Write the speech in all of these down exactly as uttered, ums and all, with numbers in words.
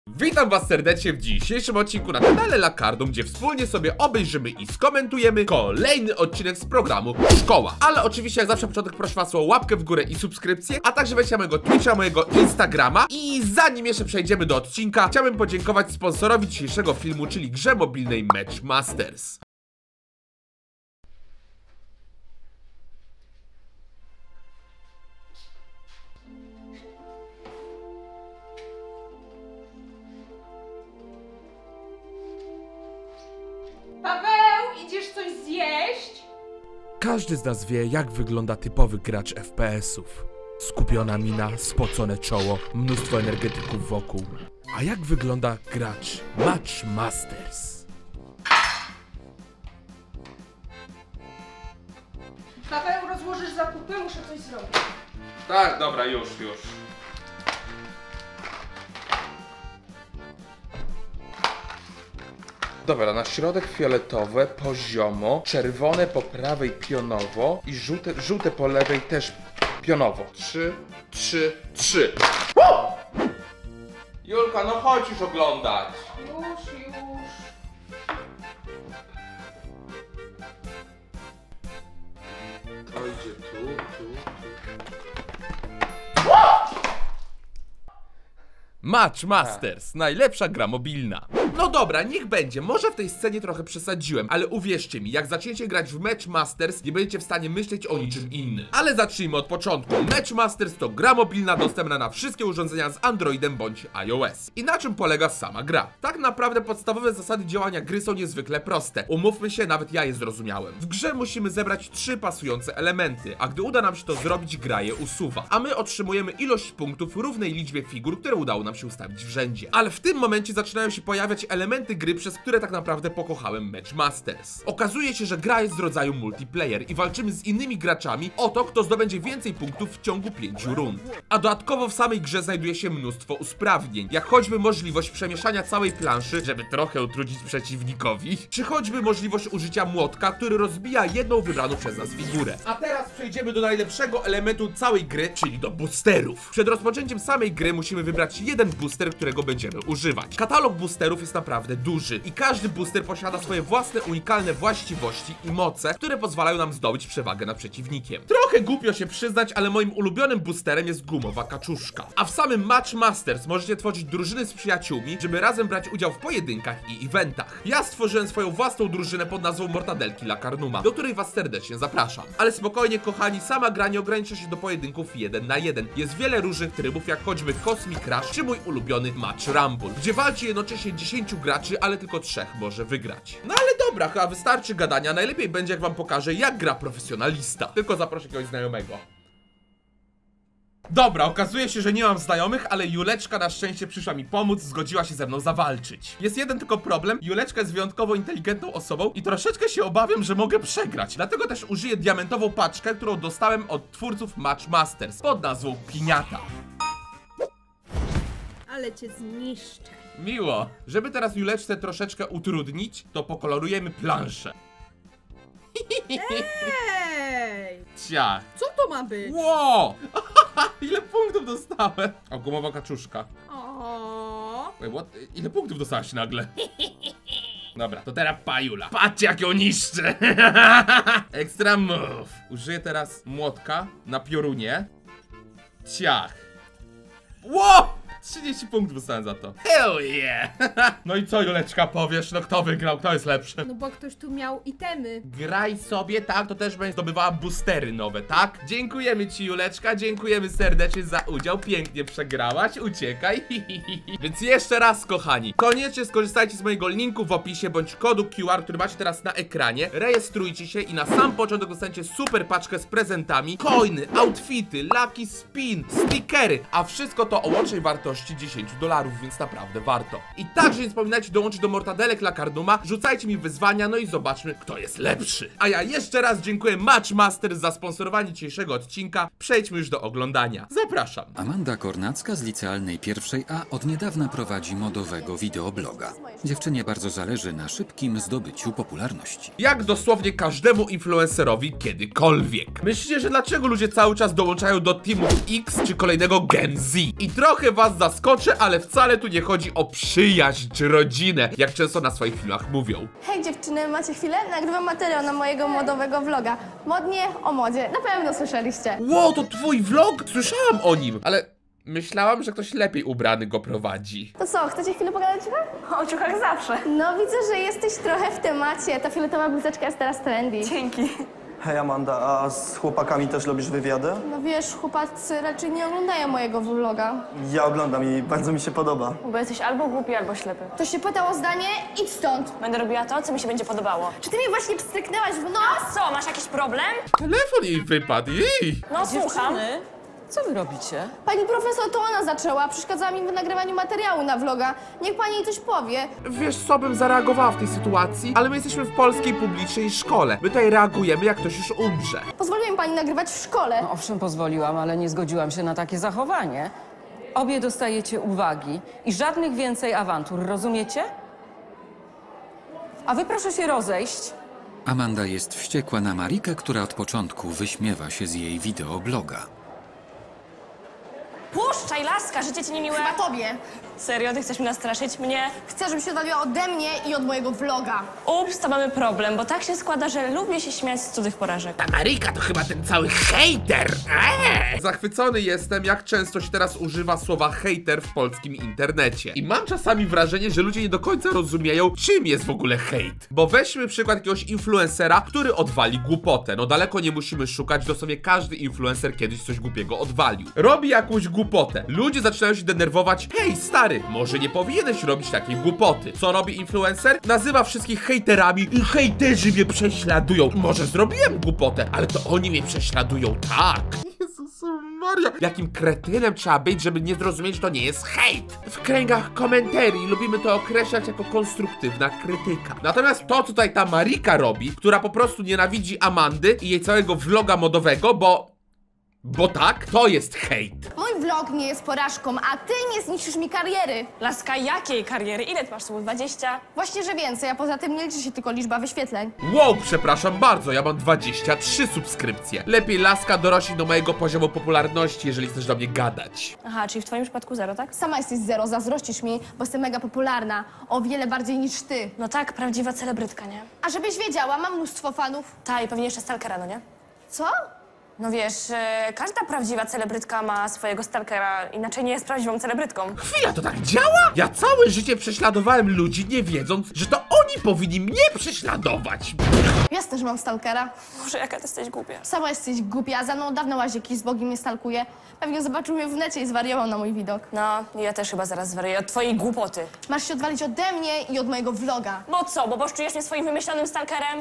Witam was serdecznie w dzisiejszym odcinku na kanale Lakardum, gdzie wspólnie sobie obejrzymy i skomentujemy kolejny odcinek z programu Szkoła. Ale oczywiście jak zawsze na początek proszę was o łapkę w górę i subskrypcję, a także wejdźcie na mojego Twitcha, mojego Instagrama. I zanim jeszcze przejdziemy do odcinka, chciałbym podziękować sponsorowi dzisiejszego filmu, czyli grze mobilnej Match Masters. Paweł, idziesz coś zjeść? Każdy z nas wie, jak wygląda typowy gracz F P S-ów. Skupiona mina, spocone czoło, mnóstwo energetyków wokół. A jak wygląda gracz Match Masters? Paweł, rozłożysz zakupy? Muszę coś zrobić. Tak, dobra, już, już. Dobra, na środek fioletowe, poziomo, czerwone po prawej pionowo i żółte, żółte po lewej też pionowo. Trzy, trzy, trzy. O! Julka, no chodź już oglądać. Już, już. To idzie tu, tu, tu. Match Masters, najlepsza gra mobilna. No dobra, niech będzie, może w tej scenie trochę przesadziłem, ale uwierzcie mi, jak zaczniecie grać w Match Masters, nie będziecie w stanie myśleć o niczym innym. Ale zacznijmy od początku. Match Masters to gra mobilna dostępna na wszystkie urządzenia z Androidem bądź iOS. I na czym polega sama gra? Tak naprawdę podstawowe zasady działania gry są niezwykle proste. Umówmy się, nawet ja je zrozumiałem. W grze musimy zebrać trzy pasujące elementy, a gdy uda nam się to zrobić, gra je usuwa. A my otrzymujemy ilość punktów w równej liczbie figur, które udało nam się ustawić w rzędzie. Ale w tym momencie zaczynają się pojawiać elementy gry, przez które tak naprawdę pokochałem Match Masters. Okazuje się, że gra jest z rodzaju multiplayer i walczymy z innymi graczami o to, kto zdobędzie więcej punktów w ciągu pięciu rund. A dodatkowo w samej grze znajduje się mnóstwo usprawnień, jak choćby możliwość przemieszania całej planszy, żeby trochę utrudnić przeciwnikowi, czy choćby możliwość użycia młotka, który rozbija jedną wybraną przez nas figurę. A teraz przejdziemy do najlepszego elementu całej gry, czyli do boosterów. Przed rozpoczęciem samej gry musimy wybrać jeden booster, którego będziemy używać. Katalog boosterów jest naprawdę duży i każdy booster posiada swoje własne unikalne właściwości i moce, które pozwalają nam zdobyć przewagę nad przeciwnikiem. Trochę głupio się przyznać, ale moim ulubionym boosterem jest gumowa kaczuszka. A w samym Match Masters możecie tworzyć drużyny z przyjaciółmi, żeby razem brać udział w pojedynkach i eventach. Ja stworzyłem swoją własną drużynę pod nazwą Mortadelki Lakarduma, do której was serdecznie zapraszam. Ale spokojnie kochani, sama gra nie ogranicza się do pojedynków jeden na jeden. Jest wiele różnych trybów, jak choćby Cosmic Crash czy mój ulubiony Match Rumble, gdzie walczy jednocześnie dziesięciu graczy, ale tylko trzech może wygrać. No ale dobra, chyba wystarczy gadania, najlepiej będzie jak wam pokażę, jak gra profesjonalista. Tylko zaproszę jakiegoś znajomego. Dobra, okazuje się, że nie mam znajomych, ale Juleczka na szczęście przyszła mi pomóc, zgodziła się ze mną zawalczyć. Jest jeden tylko problem, Juleczka jest wyjątkowo inteligentną osobą i troszeczkę się obawiam, że mogę przegrać. Dlatego też użyję diamentową paczkę, którą dostałem od twórców Match Masters pod nazwą Piniata. Ale cię zniszczę. Miło. Żeby teraz Juleczce troszeczkę utrudnić, to pokolorujemy planszę. Ej! Ciach. Co to ma być? Wow! Ile punktów dostałem? O, gumowa kaczuszka. O. Wait, what? Ile punktów dostałaś nagle? Dobra, to teraz Pajula. Patrzcie jak ją niszczę! Extra move. Użyję teraz młotka na piorunie. Ciach. Wow! trzydzieści punktów dostałem za to. Hell yeah! No i co, Juleczka, powiesz? No kto wygrał? Kto jest lepszy? No bo ktoś tu miał itemy. Graj sobie, tak? To też będzie zdobywała boostery nowe, tak? Dziękujemy ci, Juleczka, dziękujemy serdecznie za udział. Pięknie przegrałaś, uciekaj. Więc jeszcze raz, kochani, koniecznie skorzystajcie z mojego linku w opisie bądź kodu Q R, który macie teraz na ekranie. Rejestrujcie się i na sam początek dostaniecie super paczkę z prezentami, coiny, outfity, lucky spin, stickery, a wszystko to o łącznej wartości dziesięć dolarów, więc naprawdę warto. I także nie zapominajcie dołączyć do Mortadelek Lakarduma, rzucajcie mi wyzwania, no i zobaczmy, kto jest lepszy. A ja jeszcze raz dziękuję Match Masters za sponsorowanie dzisiejszego odcinka. Przejdźmy już do oglądania. Zapraszam. Amanda Kornacka z licealnej pierwszej A od niedawna prowadzi modowego wideobloga. Dziewczynie bardzo zależy na szybkim zdobyciu popularności. Jak dosłownie każdemu influencerowi kiedykolwiek. Myślicie, że dlaczego ludzie cały czas dołączają do Teamów X czy kolejnego Gen Z? I trochę was zaskoczę, ale wcale tu nie chodzi o przyjaźń czy rodzinę, jak często na swoich filmach mówią. Hej dziewczyny, macie chwilę? Nagrywam materiał na mojego modowego vloga. Modnie o modzie, na pewno słyszeliście. Wow, to twój vlog? Słyszałam o nim, ale myślałam, że ktoś lepiej ubrany go prowadzi. To co, chcecie chwilę pogadać o ciuchach? O ciuchach zawsze. No widzę, że jesteś trochę w temacie. Ta fioletowa bluzeczka jest teraz trendy. Dzięki. Hej Amanda, a z chłopakami też robisz wywiady? No wiesz, chłopacy raczej nie oglądają mojego vloga. Ja oglądam i bardzo mi się podoba. Bo jesteś albo głupi, albo ślepy. To się pytał o zdanie? Idź stąd. Będę robiła to, co mi się będzie podobało. Czy ty mnie właśnie pstryknęłaś w nos? Co, masz jakiś problem? Telefon jej wypadł, jej! No słucham. Dziewczyny, co wy robicie? Pani profesor, to ona zaczęła. Przeszkadzała mi w nagrywaniu materiału na vloga. Niech pani jej coś powie. Wiesz co, bym zareagowała w tej sytuacji, ale my jesteśmy w polskiej publicznej szkole. My tutaj reagujemy, jak ktoś już umrze. Pozwoliła mi pani nagrywać w szkole. No, owszem, pozwoliłam, ale nie zgodziłam się na takie zachowanie. Obie dostajecie uwagi i żadnych więcej awantur, rozumiecie? A wy proszę się rozejść. Amanda jest wściekła na Marikę, która od początku wyśmiewa się z jej wideobloga. Puszczaj, laska, życie ci niemiłe. Chyba tobie. Serio, ty chcesz mnie nastraszyć? Mnie? Chcę, żebyś się odwaliła ode mnie i od mojego vloga. Ups, to mamy problem, bo tak się składa, że lubię się śmiać z cudzych porażek. Ta Marika to chyba ten cały hejter! Eee! Zachwycony jestem, jak często się teraz używa słowa hejter w polskim internecie. I mam czasami wrażenie, że ludzie nie do końca rozumieją, czym jest w ogóle hejt. Bo weźmy przykład jakiegoś influencera, który odwali głupotę. No daleko nie musimy szukać, dosłownie każdy influencer kiedyś coś głupiego odwalił. Robi jakąś głupotę. Ludzie zaczynają się denerwować. Hej, stary, może nie powinieneś robić takiej głupoty. Co robi influencer? Nazywa wszystkich hejterami i hejterzy mnie prześladują. Może zrobiłem głupotę, ale to oni mnie prześladują, tak. Jezus Maria. Jakim kretynem trzeba być, żeby nie zrozumieć, że to nie jest hejt. W kręgach komentarii lubimy to określać jako konstruktywna krytyka. Natomiast to, co tutaj ta Marika robi, która po prostu nienawidzi Amandy i jej całego vloga modowego, bo... Bo tak, to jest hejt. Mój vlog nie jest porażką, a ty nie zniszczysz mi kariery. Laska, jakiej kariery? Ile ty masz słów? dwadzieścia? Właśnie, że więcej, a poza tym nie liczy się tylko liczba wyświetleń. Wow, przepraszam bardzo, ja mam dwadzieścia trzy subskrypcje. Lepiej laska dorośli do mojego poziomu popularności, jeżeli chcesz do mnie gadać. Aha, czyli w twoim przypadku zero, tak? Sama jesteś zero, zazdrościsz mi, bo jestem mega popularna. O wiele bardziej niż ty. No tak, prawdziwa celebrytka, nie? A żebyś wiedziała, mam mnóstwo fanów. Ta i pewnie jeszcze stalkera, no nie? Co? No wiesz, e, każda prawdziwa celebrytka ma swojego stalkera, inaczej nie jest prawdziwą celebrytką. Chwila, to tak działa? Ja całe życie prześladowałem ludzi, nie wiedząc, że to oni powinni mnie prześladować. Jasne, że mam stalkera. Boże, jaka ty jesteś głupia. Sama jesteś głupia, za mną dawno łazieki z Bogiem mnie stalkuje. Pewnie zobaczył mnie w necie i zwariował na mój widok. No, ja też chyba zaraz zwariuję od twojej głupoty. Masz się odwalić ode mnie i od mojego vloga. Bo co, bo poczujesz mnie swoim wymyślonym stalkerem?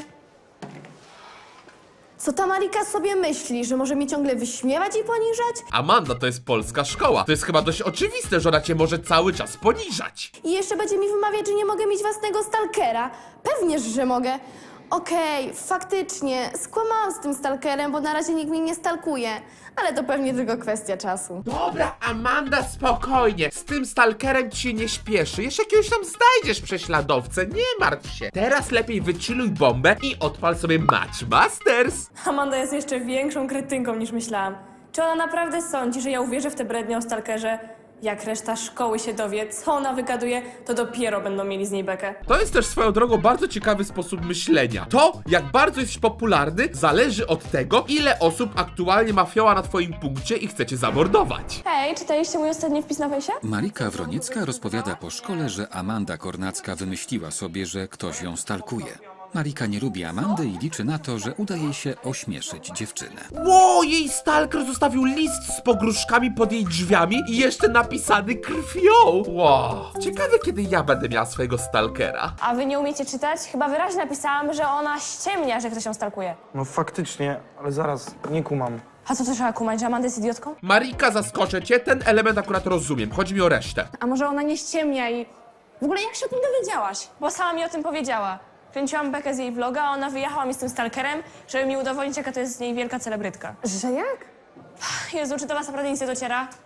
Co ta Marika sobie myśli, że może mnie ciągle wyśmiewać i poniżać? Amanda, to jest polska szkoła. To jest chyba dość oczywiste, że ona cię może cały czas poniżać. I jeszcze będzie mi wymawiać, że nie mogę mieć własnego stalkera. Pewnie, że mogę. Okej, faktycznie, skłamałam z tym stalkerem, bo na razie nikt mnie nie stalkuje. Ale to pewnie tylko kwestia czasu. Dobra, Amanda, spokojnie. Z tym stalkerem ci się nie śpieszy. Jeszcze jakiegoś tam znajdziesz prześladowcę, nie martw się. Teraz lepiej wychilluj bombę i odpal sobie Match Masters. Amanda jest jeszcze większą kretynką niż myślałam. Czy ona naprawdę sądzi, że ja uwierzę w te brednie o stalkerze? Jak reszta szkoły się dowie, co ona wygaduje, to dopiero będą mieli z niej bekę. To jest też swoją drogą bardzo ciekawy sposób myślenia. To, jak bardzo jesteś popularny, zależy od tego, ile osób aktualnie ma fioła na twoim punkcie i chce cię zamordować. Hej, czytaliście mój ostatni wpis na fejsie? Marika Wroniecka rozpowiada po szkole, że Amanda Kornacka wymyśliła sobie, że ktoś ją stalkuje. Marika nie lubi Amandy i liczy na to, że uda jej się ośmieszyć dziewczynę. Ło, jej stalker zostawił list z pogróżkami pod jej drzwiami i jeszcze napisany krwią. Wow. Ciekawe, kiedy ja będę miała swojego stalkera. A wy nie umiecie czytać? Chyba wyraźnie napisałam, że ona ściemnia, że ktoś ją stalkuje. No faktycznie, ale zaraz, nie kumam. A co to trzeba kumać, że Amanda jest idiotką? Marika, zaskoczę cię, ten element akurat rozumiem. Chodzi mi o resztę. A może ona nie ściemnia i... W ogóle jak się o tym dowiedziałaś? Bo sama mi o tym powiedziała. Kręciłam bekę z jej vloga, a ona wyjechała mi z tym stalkerem, żeby mi udowodnić, jaka to jest z niej wielka celebrytka. Że jak? Jezu, czy do was naprawdę nic nie dociera?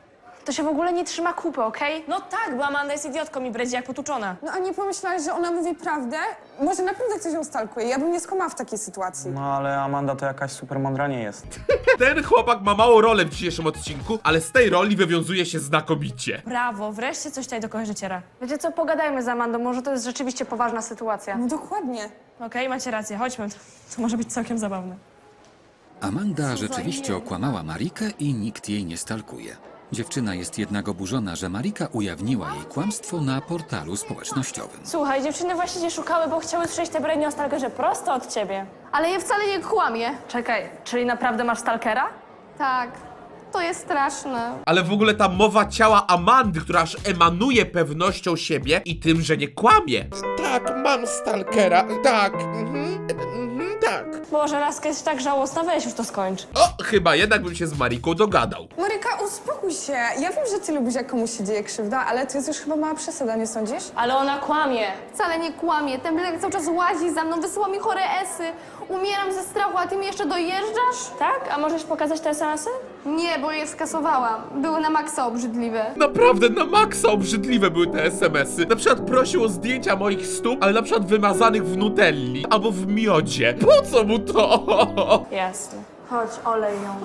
To się w ogóle nie trzyma kupy, okej? No tak, bo Amanda jest idiotką i bredzi jak potuczona. No a nie pomyślałaś, że ona mówi prawdę? Może naprawdę ktoś ją stalkuje. Ja bym nie skłamała w takiej sytuacji. No ale Amanda to jakaś super mądra nie jest. Ten chłopak ma małą rolę w dzisiejszym odcinku, ale z tej roli wywiązuje się znakomicie. Brawo, wreszcie coś tutaj do kogoś dociera. Wiecie co, pogadajmy z Amandą, może to jest rzeczywiście poważna sytuacja. No dokładnie. Okej, macie rację, chodźmy. To może być całkiem zabawne. Amanda rzeczywiście okłamała Marikę i nikt jej nie stalkuje. Dziewczyna jest jednak oburzona, że Marika ujawniła jej kłamstwo na portalu społecznościowym. Słuchaj, dziewczyny właśnie cię szukały, bo chciały słyszeć te brednie o stalkerze prosto od ciebie. Ale ja wcale nie kłamię. Czekaj, czyli naprawdę masz stalkera? Tak, to jest straszne. Ale w ogóle ta mowa ciała Amandy, która aż emanuje pewnością siebie i tym, że nie kłamie. Tak, mam stalkera, tak, mhm, mhm, tak. Boże, laska jest tak żałosna, weź już to skończ. O, chyba jednak bym się z Mariką dogadał. Maryka, uspokój się. Ja wiem, że ty lubisz, jak komuś się dzieje krzywda, ale to jest już chyba mała przesada, nie sądzisz? Ale ona kłamie. Wcale nie kłamie. Ten bylek cały czas łazi za mną, wysyła mi chore esy. Umieram ze strachu, a ty mi jeszcze dojeżdżasz? Tak? A możesz pokazać te es em esy? Nie, bo je skasowałam. Były na maksa obrzydliwe. Naprawdę na maksa obrzydliwe były te es em esy. Na przykład prosił o zdjęcia moich stóp, ale na przykład wymazanych w nutelli albo w miodzie. Po co mu to? Jasne. Chodź, olej ją.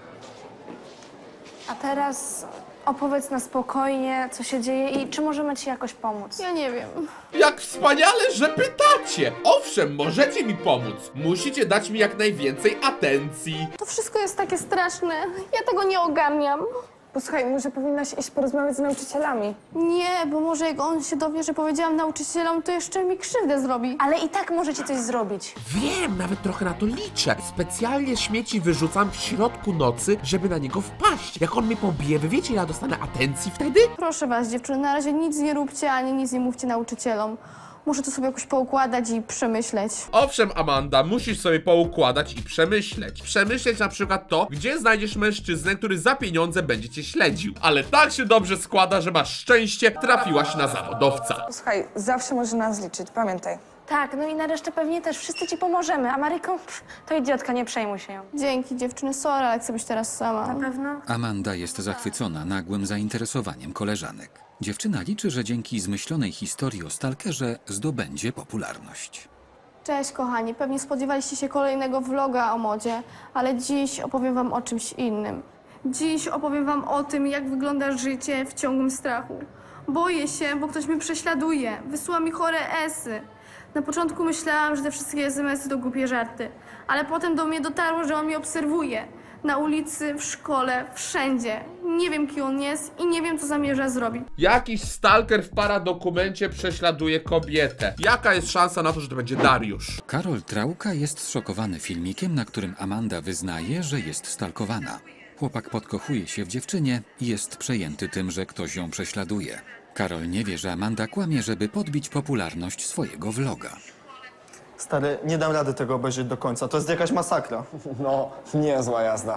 A teraz opowiedz na spokojnie, co się dzieje i czy możemy ci jakoś pomóc. Ja nie wiem. Jak wspaniale, że pytacie! Owszem, możecie mi pomóc. Musicie dać mi jak najwięcej atencji. To wszystko jest takie straszne. Ja tego nie ogarniam. Posłuchaj, może powinnaś iść porozmawiać z nauczycielami. Nie, bo może jak on się dowie, że powiedziałam nauczycielom, to jeszcze mi krzywdę zrobi. Ale i tak możecie coś zrobić. Wiem, nawet trochę na to liczę. Specjalnie śmieci wyrzucam w środku nocy, żeby na niego wpaść. Jak on mnie pobije, wy wiecie, ja dostanę atencji wtedy? Proszę was, dziewczyny, na razie nic nie róbcie, ani nic nie mówcie nauczycielom. Muszę to sobie jakoś poukładać i przemyśleć. Owszem, Amanda, musisz sobie poukładać i przemyśleć. Przemyśleć na przykład to, gdzie znajdziesz mężczyznę, który za pieniądze będzie cię śledził. Ale tak się dobrze składa, że masz szczęście, trafiłaś na zawodowca. Posłuchaj, zawsze możesz na nas liczyć, pamiętaj. Tak, no i na resztę pewnie też wszyscy ci pomożemy, a Maryką pff, to idiotka, nie przejmuj się ją. Dzięki, dziewczyny, sorry, ale chcę być teraz sama. Na pewno? Amanda jest zachwycona nagłym zainteresowaniem koleżanek. Dziewczyna liczy, że dzięki zmyślonej historii o stalkerze zdobędzie popularność. Cześć, kochani. Pewnie spodziewaliście się kolejnego vloga o modzie, ale dziś opowiem wam o czymś innym. Dziś opowiem wam o tym, jak wygląda życie w ciągłym strachu. Boję się, bo ktoś mnie prześladuje. Wysyła mi chore esy. Na początku myślałam, że te wszystkie es em esy to głupie żarty, ale potem do mnie dotarło, że on mnie obserwuje. Na ulicy, w szkole, wszędzie. Nie wiem, kim on jest i nie wiem, co zamierza zrobić. Jakiś stalker w paradokumencie prześladuje kobietę. Jaka jest szansa na to, że to będzie Dariusz? Karol Trauka jest zszokowany filmikiem, na którym Amanda wyznaje, że jest stalkowana. Chłopak podkochuje się w dziewczynie i jest przejęty tym, że ktoś ją prześladuje. Karol nie wie, że Amanda kłamie, żeby podbić popularność swojego vloga. Stary, nie dam rady tego obejrzeć do końca. To jest jakaś masakra. No, niezła jazda.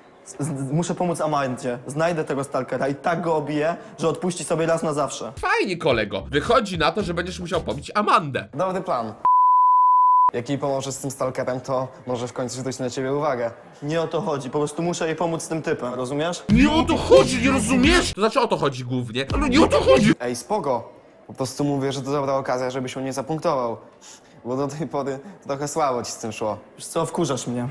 Z muszę pomóc Amandzie. Znajdę tego stalkera i tak go obiję, że odpuści sobie raz na zawsze. Fajnie, kolego. Wychodzi na to, że będziesz musiał pobić Amandę. Dobry plan. Jak jej pomożesz z tym stalkerem, to może w końcu zwrócić na ciebie uwagę. Nie o to chodzi. Po prostu muszę jej pomóc z tym typem, rozumiesz? Nie o to chodzi, nie rozumiesz? To znaczy o to chodzi głównie, ale nie o to chodzi. Ej, spoko. Po prostu mówię, że to dobra okazja, żebyś się nie zapunktował. Bo do tej pory trochę słabo ci z tym szło. Wiesz co, wkurzasz mnie.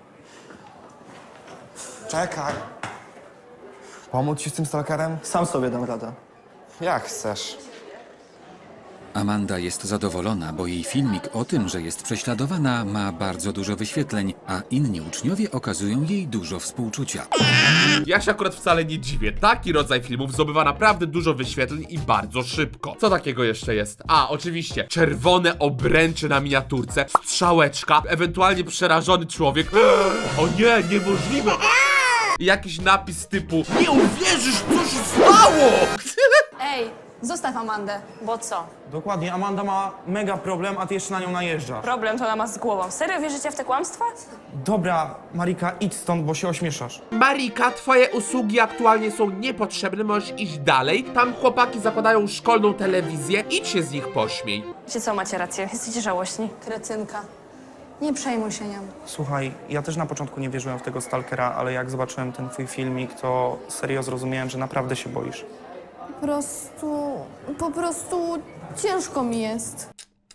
Czekaj. Pomóc ci z tym stalkerem? Sam sobie dam radę. Jak chcesz. Amanda jest zadowolona, bo jej filmik o tym, że jest prześladowana, ma bardzo dużo wyświetleń, a inni uczniowie okazują jej dużo współczucia. Ja się akurat wcale nie dziwię. Taki rodzaj filmów zdobywa naprawdę dużo wyświetleń i bardzo szybko. Co takiego jeszcze jest? A, oczywiście, czerwone obręcze na miniaturce, strzałeczka, ewentualnie przerażony człowiek. O nie, niemożliwe. I jakiś napis typu: nie uwierzysz, co się stało! Ej, zostaw Amandę. Bo co? Dokładnie, Amanda ma mega problem, a ty jeszcze na nią najeżdżasz. Problem to ona ma z głową. Serio wierzycie w te kłamstwa? Dobra, Marika, idź stąd, bo się ośmieszasz. Marika, twoje usługi aktualnie są niepotrzebne, możesz iść dalej. Tam chłopaki zakładają szkolną telewizję, idź się z nich pośmiej. Wiecie co, macie rację, jesteście żałośni. Kretynka. Nie przejmuj się nią. Słuchaj, ja też na początku nie wierzyłem w tego stalkera, ale jak zobaczyłem ten twój filmik, to serio zrozumiałem, że naprawdę się boisz. Po prostu... po prostu ciężko mi jest.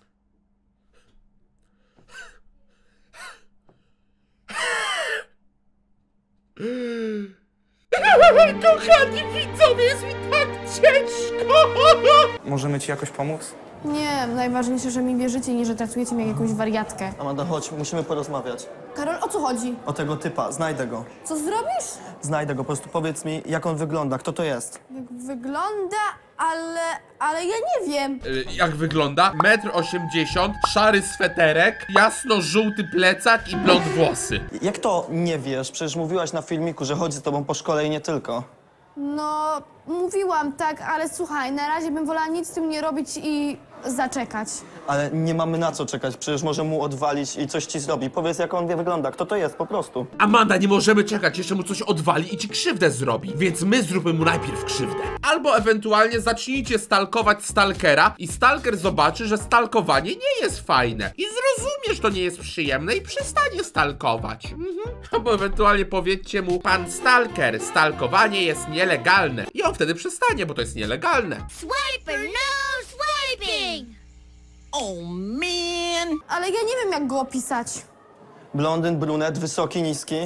Kochani widzowie, jest mi tak ciężko! Możemy ci jakoś pomóc? Nie, najważniejsze, że mi wierzycie, nie że traktujecie mnie jak jakąś wariatkę. Amanda, chodź, musimy porozmawiać. Karol, o co chodzi? O tego typa, znajdę go. Co zrobisz? Znajdę go, po prostu powiedz mi, jak on wygląda, kto to jest. Jak wygląda, ale... ale ja nie wiem. Y, Jak wygląda? metr osiemdziesiąt, szary sweterek, jasno-żółty plecak i blond włosy. Jak to nie wiesz? Przecież mówiłaś na filmiku, że chodzi z tobą po szkole i nie tylko. No, mówiłam tak, ale słuchaj, na razie bym wolała nic z tym nie robić i zaczekać. Ale nie mamy na co czekać, przecież może mu odwalić i coś ci zrobi. Powiedz, jak on wygląda, kto to jest, po prostu. Amanda, nie możemy czekać, jeszcze mu coś odwali i ci krzywdę zrobi. Więc my zróbmy mu najpierw krzywdę. Albo ewentualnie zacznijcie stalkować stalkera i stalker zobaczy, że stalkowanie nie jest fajne. I zrozumie, że to nie jest przyjemne i przestanie stalkować. Mhm. Albo ewentualnie powiedzcie mu, pan stalker, stalkowanie jest nielegalne. I on wtedy przestanie, bo to jest nielegalne. Swiper, no swiping! Oh man! Ale ja nie wiem, jak go opisać. Blondyn, brunet, wysoki, niski.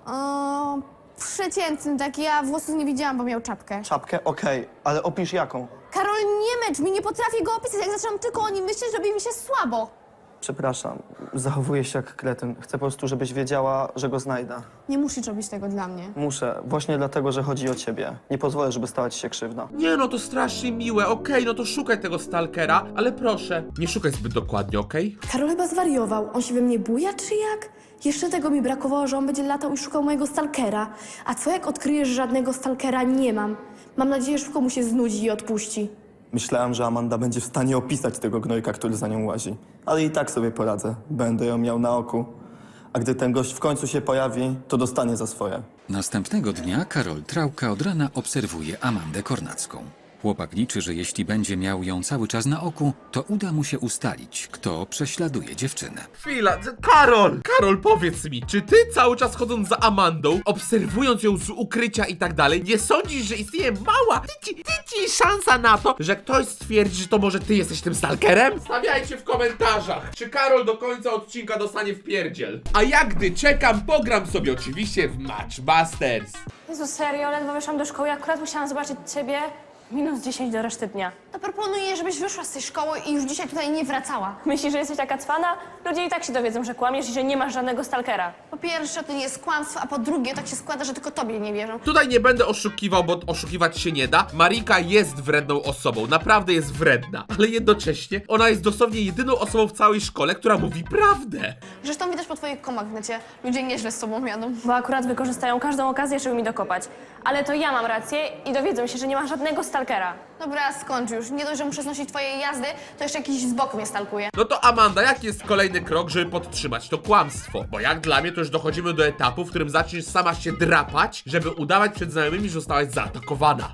O, przeciętny taki, ja włosów nie widziałam, bo miał czapkę. Czapkę? Okej, ale opisz jaką. Karol, nie męcz mi, nie potrafię go opisać. Jak zaczynam tylko o nim myśleć, robi mi się słabo. Przepraszam, zachowuję się jak kretyn. Chcę po prostu, żebyś wiedziała, że go znajdę. Nie musisz robić tego dla mnie. Muszę, właśnie dlatego, że chodzi o ciebie. Nie pozwolę, żeby stała ci się krzywda. Nie no, to strasznie miłe, okej, no to szukaj tego stalkera, ale proszę, nie szukaj zbyt dokładnie, okej? Karol chyba zwariował. On się we mnie buja, czy jak? Jeszcze tego mi brakowało, że on będzie latał i szukał mojego stalkera. A co jak odkryjesz, że żadnego stalkera nie mam? Mam nadzieję, że szybko mu się znudzi i odpuści. Myślałem, że Amanda będzie w stanie opisać tego gnojka, który za nią łazi. Ale i tak sobie poradzę. Będę ją miał na oku. A gdy ten gość w końcu się pojawi, to dostanie za swoje. Następnego dnia Karol Trałka od rana obserwuje Amandę Kornacką. Chłopak liczy, że jeśli będzie miał ją cały czas na oku, to uda mu się ustalić, kto prześladuje dziewczynę. Chwila, Karol! Karol, powiedz mi, czy ty cały czas chodząc za Amandą, obserwując ją z ukrycia i tak dalej, nie sądzisz, że istnieje mała, tyci, tyci szansa na to, że ktoś stwierdzi, że to może ty jesteś tym stalkerem? Stawiajcie w komentarzach, czy Karol do końca odcinka dostanie w pierdziel. A ja gdy czekam, pogram sobie oczywiście w Matchbusters. Jezu, serio, ledwo wyszłam do szkoły, akurat musiałam zobaczyć ciebie. Minus dziesięć do reszty dnia. To proponuję, żebyś wyszła z tej szkoły i już dzisiaj tutaj nie wracała. Myślisz, że jesteś taka cwana? Ludzie i tak się dowiedzą, że kłamiesz i że nie masz żadnego stalkera. Po pierwsze, to nie jest kłamstwo, a po drugie, tak się składa, że tylko tobie nie wierzą. Tutaj nie będę oszukiwał, bo oszukiwać się nie da. Marika jest wredną osobą, naprawdę jest wredna. Ale jednocześnie ona jest dosłownie jedyną osobą w całej szkole, która mówi prawdę. Zresztą widać po twoich komach w necie. Ludzie nieźle z tobą jadą. Bo akurat wykorzystają każdą okazję, żeby mi dokopać. Ale to ja mam rację i dowiedzą się, że nie ma żadnego stalkera. Dobra, skończ już. Nie dość, że muszę znosić twoje jazdy, to jeszcze jakiś z boku mnie stalkuje. No to Amanda, jaki jest kolejny krok, żeby podtrzymać to kłamstwo? Bo jak dla mnie to już dochodzimy do etapu, w którym zaczniesz sama się drapać, żeby udawać przed znajomymi, że zostałaś zaatakowana.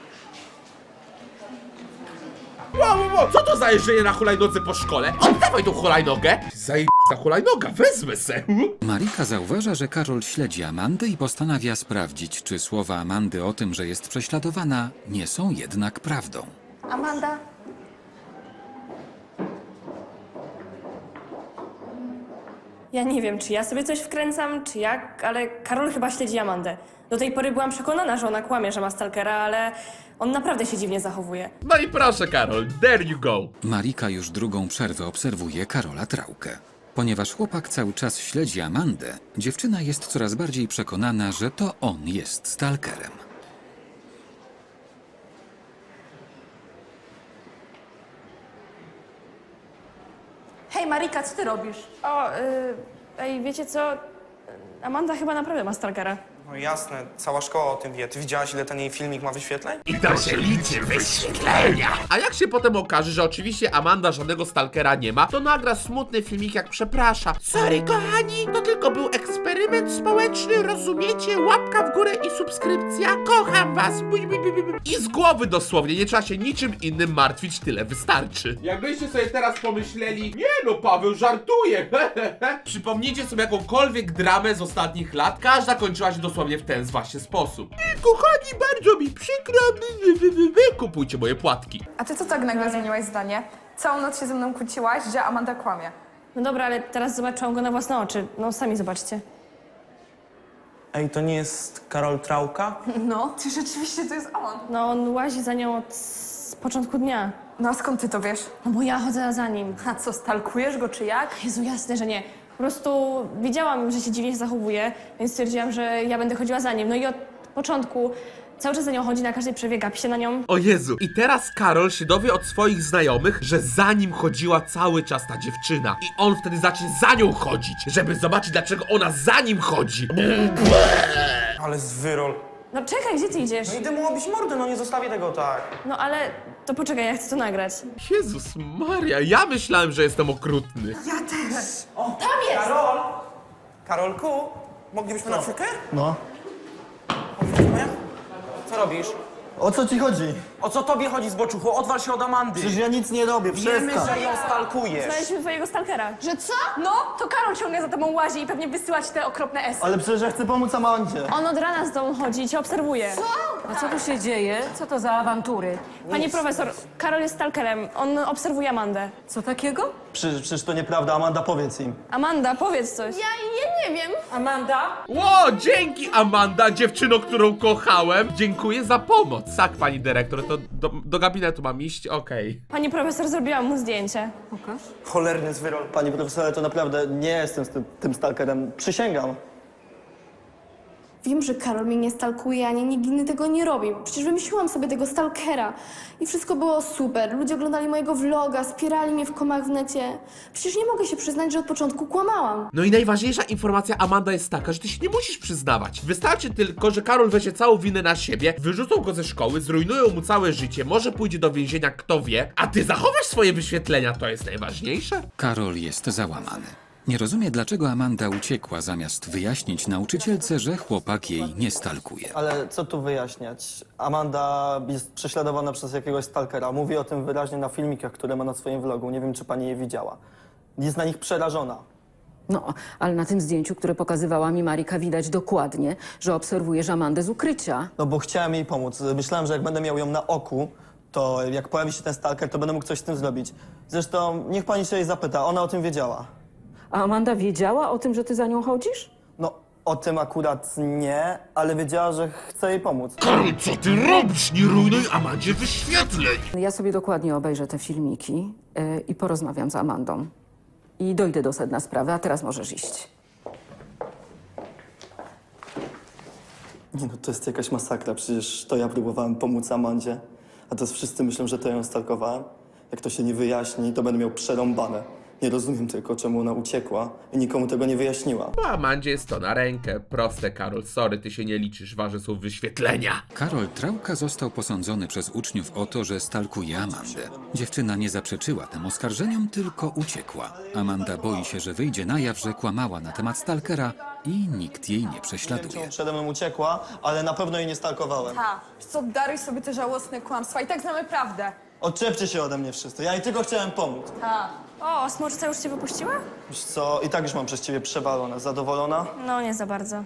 Wow, wow, wow, co to za jeżdżenie na hulajnodze po szkole? Oddawaj tą hulajnogę! Zajebista hulajnoga, wezmę se! Marika zauważa, że Karol śledzi Amandę i postanawia sprawdzić, czy słowa Amandy o tym, że jest prześladowana, nie są jednak prawdą. Amanda? Ja nie wiem, czy ja sobie coś wkręcam, czy jak, ale Karol chyba śledzi Amandę. Do tej pory byłam przekonana, że ona kłamie, że ma stalkera, ale on naprawdę się dziwnie zachowuje. No i proszę, Karol, there you go. Marika już drugą przerwę obserwuje Karola Trałkę. Ponieważ chłopak cały czas śledzi Amandę, dziewczyna jest coraz bardziej przekonana, że to on jest stalkerem. Hej Marika, co ty robisz? O, yy, ej, wiecie co? Amanda chyba naprawdę ma stalkera. No jasne, cała szkoła o tym wie. Ty widziałaś, ile ten jej filmik ma wyświetleń? I to się liczy wyświetlenia. A jak się potem okaże, że oczywiście Amanda żadnego stalkera nie ma, to nagra smutny filmik, jak przeprasza. Sorry kochani, to tylko był eksperyment społeczny, rozumiecie? Łapka w górę i subskrypcja. Kocham was. I z głowy dosłownie, nie trzeba się niczym innym martwić, tyle wystarczy. Jakbyście sobie teraz pomyśleli, nie no, Paweł żartuje. Przypomnijcie sobie jakąkolwiek dramę z ostatnich lat, każda kończyła się dosłownie w ten właśnie sposób. Kochani, bardzo mi przykro, kupujcie moje płatki. A ty co tak nagle zmieniłaś zdanie? Całą noc się ze mną kłóciłaś, że Amanda kłamie. No dobra, ale teraz zobaczyłam go na własne oczy. No sami zobaczcie. Ej, to nie jest Karol Trauka? No, ty rzeczywiście to jest on. No on łazi za nią od z początku dnia. No a skąd ty to wiesz? No bo ja chodzę za nim. A co, stalkujesz go czy jak? Jezu, jasne, że nie. Po prostu widziałam, że się dziwnie zachowuje, więc stwierdziłam, że ja będę chodziła za nim. No i od początku cały czas za nią chodzi, na każdej przewie gapi się na nią. O Jezu, i teraz Karol się dowie od swoich znajomych, że za nim chodziła cały czas ta dziewczyna. I on wtedy zacznie za nią chodzić, żeby zobaczyć, dlaczego ona za nim chodzi. Ale zwyrol. No czekaj, gdzie ty idziesz? No idę mu obić mordę, no nie zostawię tego tak. No ale to poczekaj, ja chcę to nagrać. Jezus Maria, ja myślałem, że jestem okrutny. Ja też. O, tam jest! Karol! Karolku, moglibyśmy na chwilkę? No. Co robisz? O co ci chodzi? O co tobie chodzi, zboczuchu? Odwal się od Amandy. Przecież ja nic nie robię, Wiemy, przestań. że ją stalkujesz. Znaleźliśmy twojego stalkera. Że co? No, to Karol ciągle za tobą łazi i pewnie wysyła ci te okropne esy. Ale przecież ja chcę pomóc Amandzie. On od rana z tobą chodzi i cię obserwuje. A co tu się dzieje? Co to za awantury? Pani profesor, Karol jest stalkerem. On obserwuje Amandę. Co takiego? Przecież, przecież to nieprawda, Amanda, powiedz im. Amanda, powiedz coś. Ja, ja nie wiem. Amanda? Ło, dzięki Amanda, dziewczyno, którą kochałem. Dziękuję za pomoc. Tak, pani dyrektor, to do, do gabinetu mam iść? Okej. Pani profesor zrobiła mu zdjęcie. Pokaż. Cholerny zwyrol. Pani profesorze, to naprawdę nie jestem z tym, tym stalkerem. Przysięgam. Wiem, że Karol mnie nie stalkuje, ani nikt inny tego nie robił. Przecież wymyśliłam sobie tego stalkera. I wszystko było super. Ludzie oglądali mojego vloga, wspierali mnie w komach w necie. Przecież nie mogę się przyznać, że od początku kłamałam. No i najważniejsza informacja, Amanda, jest taka, że ty się nie musisz przyznawać. Wystarczy tylko, że Karol weźmie całą winę na siebie, wyrzucą go ze szkoły, zrujnują mu całe życie, może pójdzie do więzienia, kto wie, a ty zachowasz swoje wyświetlenia, to jest najważniejsze. Karol jest załamany. Nie rozumie, dlaczego Amanda uciekła, zamiast wyjaśnić nauczycielce, że chłopak jej nie stalkuje. Ale co tu wyjaśniać? Amanda jest prześladowana przez jakiegoś stalkera. Mówi o tym wyraźnie na filmikach, które ma na swoim vlogu. Nie wiem, czy pani je widziała. Jest na nich przerażona. No, ale na tym zdjęciu, które pokazywała mi Marika, widać dokładnie, że obserwujesz Amandę z ukrycia. No bo chciałem jej pomóc. Myślałem, że jak będę miał ją na oku, to jak pojawi się ten stalker, to będę mógł coś z tym zrobić. Zresztą niech pani się jej zapyta, ona o tym wiedziała. A Amanda wiedziała o tym, że ty za nią chodzisz? No, o tym akurat nie, ale wiedziała, że chcę jej pomóc. Karol, co ty robisz? Nie rujnuj Amandzie wyświetleń! Ja sobie dokładnie obejrzę te filmiki yy, i porozmawiam z Amandą. I dojdę do sedna sprawy, a teraz możesz iść. Nie no, to jest jakaś masakra. Przecież to ja próbowałem pomóc Amandzie, a teraz wszyscy myślą, że to ją stalkowałem. Jak to się nie wyjaśni, to będę miał przerąbane. Nie rozumiem tylko, czemu ona uciekła i nikomu tego nie wyjaśniła. Bo Amandzie jest to na rękę. Proste, Karol, sorry, ty się nie liczysz, ważne są wyświetlenia. Karol Trauka został posądzony przez uczniów o to, że stalkuje Amandę. Dziewczyna nie zaprzeczyła tym oskarżeniom, tylko uciekła. Amanda boi się, że wyjdzie na jaw, że kłamała na temat stalkera i nikt jej nie prześladuje. Przede mną uciekła, ale na pewno jej nie stalkowałem. Ha, co, daruj sobie te żałosne kłamstwa i tak znamy prawdę. Odczepcie się ode mnie wszyscy, ja jej tylko chciałem pomóc. Ha. O, smoczyca już cię wypuściła? Wiesz co, i tak już mam przez ciebie przewalone. Zadowolona? No, nie za bardzo.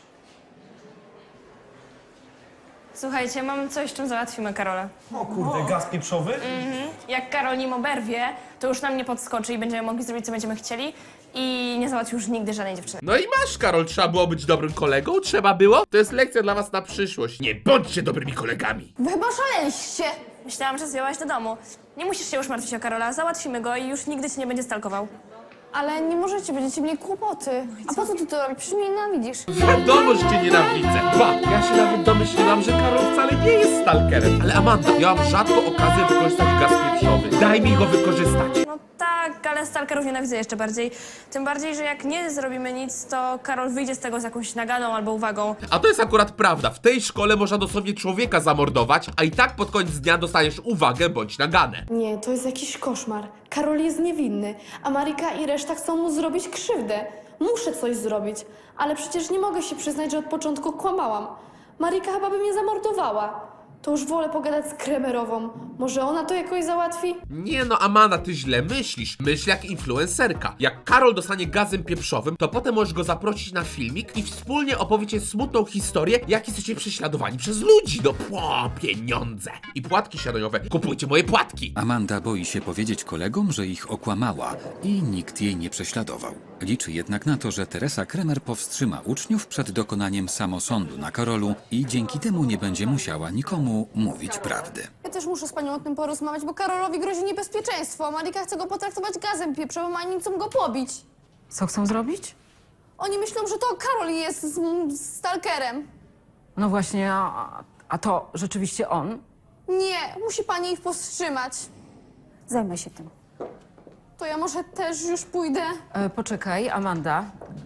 Słuchajcie, mam coś, czym załatwimy Karola. O kurde, gaz pieprzowy? Mhm. Jak Karol nim oberwie, to już nam nie podskoczy i będziemy mogli zrobić, co będziemy chcieli i nie załatwi już nigdy żadnej dziewczyny. No i masz, Karol, trzeba było być dobrym kolegą? Trzeba było? To jest lekcja dla was na przyszłość. Nie bądźcie dobrymi kolegami. Wy chyba szaleliście. Myślałam, że zwiałaś do domu. Nie musisz się już martwić o Karola, załatwimy go i już nigdy cię nie będzie stalkował. Ale nie możecie, będziecie mieli kłopoty. A po co ty to robisz? Przecież mnie nienawidzisz. Wiadomo, że cię nienawidzę. Ba, ja się nawet domyśliłam, że Karol wcale nie jest stalkerem. Ale Amanda, ja mam rzadko okazję wykorzystać gaz pieprzowy. Daj mi go wykorzystać. No tak, tak, ale stalkerów nienawidzę jeszcze bardziej. Tym bardziej, że jak nie zrobimy nic, to Karol wyjdzie z tego z jakąś naganą albo uwagą. A to jest akurat prawda. W tej szkole można dosłownie człowieka zamordować, a i tak pod koniec dnia dostaniesz uwagę bądź naganę. Nie, to jest jakiś koszmar. Karol jest niewinny, a Marika i reszta chcą mu zrobić krzywdę. Muszę coś zrobić, ale przecież nie mogę się przyznać, że od początku kłamałam. Marika chyba by mnie zamordowała. To już wolę pogadać z Kremerową. Może ona to jakoś załatwi? Nie no, Amanda, ty źle myślisz. Myśl jak influencerka. Jak Karol dostanie gazem pieprzowym, to potem możesz go zaprosić na filmik i wspólnie opowiecie smutną historię, jak jesteście prześladowani przez ludzi. No pło, pieniądze. I płatki śniadaniowe. Kupujcie moje płatki. Amanda boi się powiedzieć kolegom, że ich okłamała i nikt jej nie prześladował. Liczy jednak na to, że Teresa Kremer powstrzyma uczniów przed dokonaniem samosądu na Karolu i dzięki temu nie będzie musiała nikomu mówić prawdy. Ja też muszę z panią o tym porozmawiać, bo Karolowi grozi niebezpieczeństwo. Marika chce go potraktować gazem pieprzowym, a nim chcą go pobić. Co chcą zrobić? Oni myślą, że to Karol jest z, z stalkerem. No właśnie, a, a to rzeczywiście on? Nie, musi pani ich powstrzymać. Zajmę się tym. To ja może też już pójdę? E, poczekaj, Amanda.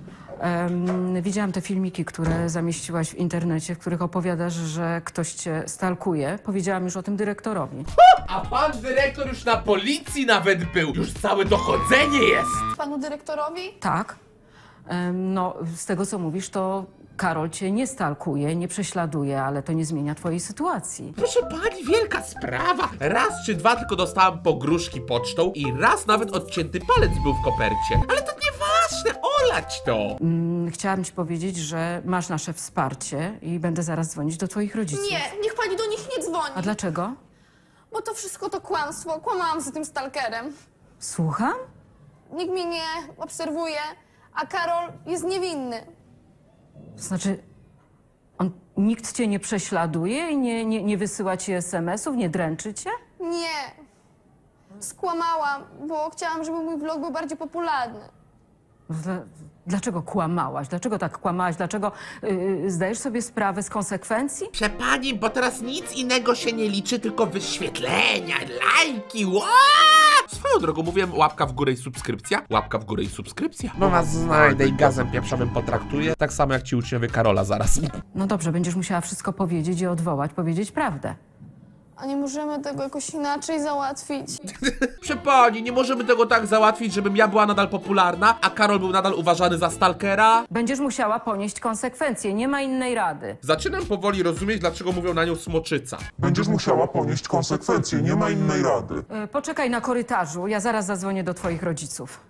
Em, widziałam te filmiki, które zamieściłaś w internecie, w których opowiadasz, że ktoś cię stalkuje. Powiedziałam już o tym dyrektorowi. A pan dyrektor już na policji nawet był. Już całe dochodzenie jest. Panu dyrektorowi? Tak. Em, no, z tego co mówisz, to Karol cię nie stalkuje, nie prześladuje, ale to nie zmienia twojej sytuacji. Proszę pani, wielka sprawa. Raz czy dwa tylko dostałam pogróżki pocztą i raz nawet odcięty palec był w kopercie. Ale to nieważne, olać to. Mm, chciałam ci powiedzieć, że masz nasze wsparcie i będę zaraz dzwonić do twoich rodziców. Nie, niech pani do nich nie dzwoni. A dlaczego? Bo to wszystko to kłamstwo. Kłamałam z tym stalkerem. Słucham? Nikt mnie nie obserwuje, a Karol jest niewinny. To znaczy, on, nikt cię nie prześladuje i nie, nie, nie wysyła ci es em esów, nie dręczy cię? Nie. Skłamałam, bo chciałam, żeby mój vlog był bardziej popularny. Dla, dlaczego kłamałaś? Dlaczego tak kłamałaś? Dlaczego yy, zdajesz sobie sprawę z konsekwencji? Proszę pani, bo teraz nic innego się nie liczy, tylko wyświetlenia, lajki, ła! Swoją drogą mówiłem, łapka w górę i subskrypcja. Łapka w górę i subskrypcja. No was znajdę i gazem pieprzowym potraktuję. Tak samo jak ci uczniowie Karola zaraz. No dobrze, będziesz musiała wszystko powiedzieć i odwołać, powiedzieć prawdę. A nie możemy tego jakoś inaczej załatwić? Proszę pani, nie możemy tego tak załatwić, żebym ja była nadal popularna, a Karol był nadal uważany za stalkera. Będziesz musiała ponieść konsekwencje, nie ma innej rady. Zaczynam powoli rozumieć, dlaczego mówią na nią smoczyca. Będziesz musiała ponieść konsekwencje, nie ma innej rady. Yy, poczekaj na korytarzu, ja zaraz zadzwonię do twoich rodziców.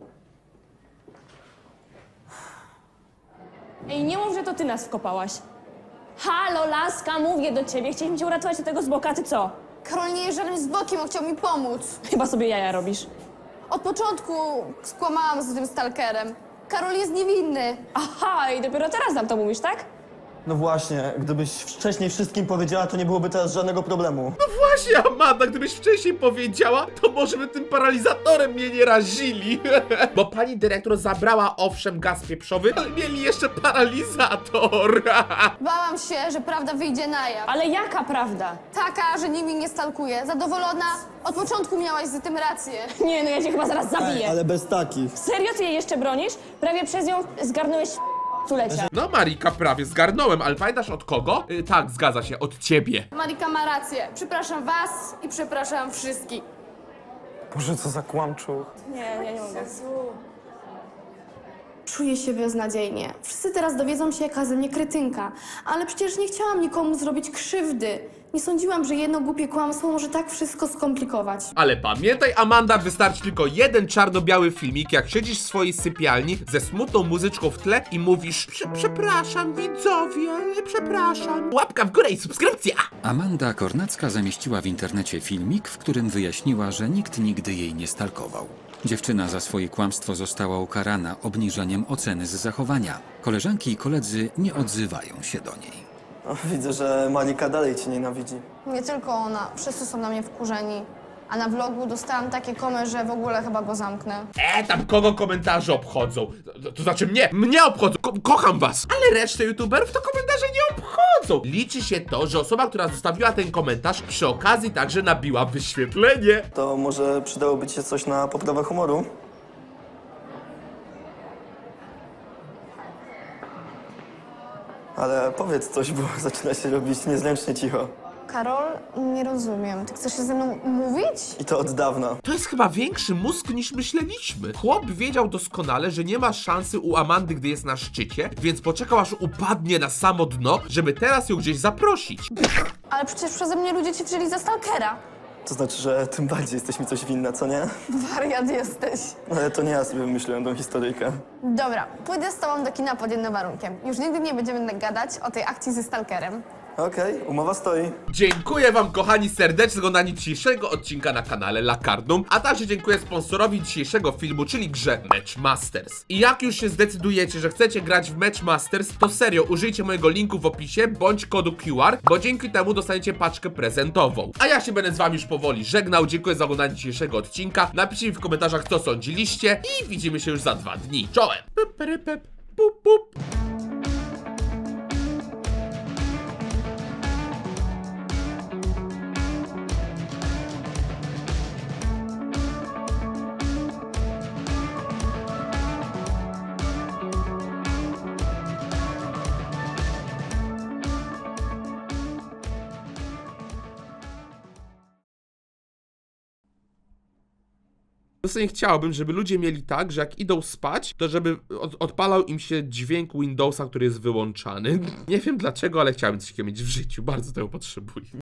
Ej, nie mów, że to ty nas wkopałaś. Halo, laska, mówię do ciebie. Chcieliśmy cię uratować od tego zboka, a ty co? Karol nie jest żadnym zbokiem, on chciał mi pomóc. Chyba sobie jaja robisz. Od początku skłamałam z tym stalkerem. Karol jest niewinny. Aha, i dopiero teraz nam to mówisz, tak? No właśnie, gdybyś wcześniej wszystkim powiedziała, to nie byłoby teraz żadnego problemu. No właśnie, Amanda, gdybyś wcześniej powiedziała, to może by tym paralizatorem mnie nie razili. Bo pani dyrektor zabrała owszem gaz pieprzowy, ale mieli jeszcze paralizator. Bałam się, że prawda wyjdzie na jaw. Ale jaka prawda? Taka, że nikt mnie nie stalkuje. Zadowolona? Od początku miałaś z tym rację. Nie, no ja cię chyba zaraz zabiję. Ej, ale bez takich. Serio, ty jej jeszcze bronisz? Prawie przez nią zgarnąłeś stulecia. No Marika, prawie zgarnąłem, ale pamiętasz od kogo? Yy, tak, zgadza się, od ciebie. Marika ma rację. Przepraszam was i przepraszam wszystkich. Boże, co za kłamczuch. Nie, nie, nie mogę. Czuję się beznadziejnie. Wszyscy teraz dowiedzą się, jaka ze mnie kretynka. Ale przecież nie chciałam nikomu zrobić krzywdy. Nie sądziłam, że jedno głupie kłamstwo może tak wszystko skomplikować. Ale pamiętaj, Amanda, wystarczy tylko jeden czarno-biały filmik, jak siedzisz w swojej sypialni ze smutną muzyczką w tle i mówisz: Prze przepraszam widzowie, przepraszam. Łapka w górę i subskrypcja! Amanda Kornacka zamieściła w internecie filmik, w którym wyjaśniła, że nikt nigdy jej nie stalkował. Dziewczyna za swoje kłamstwo została ukarana obniżeniem oceny z zachowania. Koleżanki i koledzy nie odzywają się do niej. O, widzę, że Marika dalej cię nienawidzi. Nie tylko ona. Wszyscy są na mnie wkurzeni. A na vlogu dostałam takie komy, że w ogóle chyba go zamknę. E, tam kogo komentarze obchodzą? To, to znaczy mnie, mnie obchodzą, Ko kocham was. Ale resztę youtuberów to komentarze nie obchodzą. Liczy się to, że osoba, która zostawiła ten komentarz, przy okazji także nabiła wyświetlenie. To może przydałoby ci się coś na poprawę humoru? Ale powiedz coś, bo zaczyna się robić niezręcznie cicho. Karol, nie rozumiem. Ty chcesz się ze mną umówić? I to od dawna. To jest chyba większy mózg niż myśleliśmy. Chłop wiedział doskonale, że nie ma szansy u Amandy, gdy jest na szczycie, więc poczekał, aż upadnie na samo dno, żeby teraz ją gdzieś zaprosić. Ale przecież przeze mnie ludzie cię wzięli za stalkera. To znaczy, że tym bardziej jesteś mi coś winna, co nie? Wariat jesteś. Ale to nie ja sobie wymyśliłem tą historyjkę. Dobra, pójdę z tobą do kina pod jednym warunkiem. Już nigdy nie będziemy gadać o tej akcji ze stalkerem. Okej, okay, umowa stoi. Dziękuję wam, kochani, serdecznie za oglądanie dzisiejszego odcinka na kanale Lakardum, a także dziękuję sponsorowi dzisiejszego filmu, czyli grze Match Masters. I jak już się zdecydujecie, że chcecie grać w Match Masters, to serio użyjcie mojego linku w opisie, bądź kodu Q R, bo dzięki temu dostaniecie paczkę prezentową. A ja się będę z wami już powoli żegnał, dziękuję za oglądanie dzisiejszego odcinka, napiszcie mi w komentarzach, co sądziliście i widzimy się już za dwa dni. Czołem! Pup, pup, pup, pup. Nie chciałbym, żeby ludzie mieli tak, że jak idą spać, to żeby od, odpalał im się dźwięk Windowsa, który jest wyłączany. Nie wiem dlaczego, ale chciałbym coś takiego mieć w życiu. Bardzo tego potrzebuję.